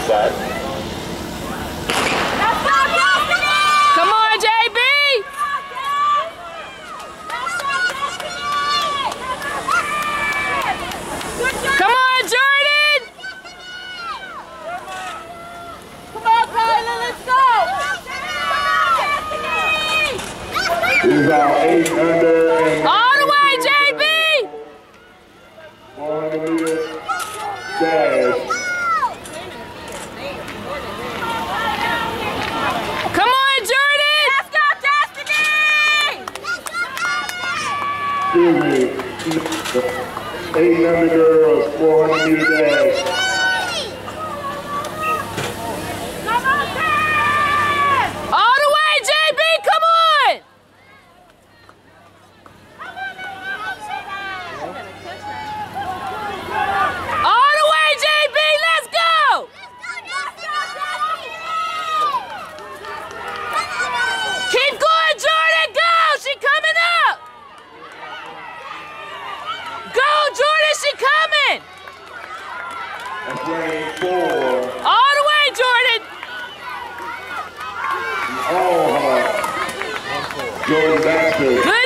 that. Come on, JB! Come on, Jordan! Come on, Kyla, let's go! This is our 800 and All the way, JB! 400-meter dash. Come on, Jordan! Let's go, Destiny! Excuse me. 800 girls, 400-meter dash. All the way, JB, come on! All the way, JB, let's go! Keep going, Jordan, go! She coming up! Go, Jordan, she coming! That's lane 4. All the way, Jordan! All hard. Jordan Baxter.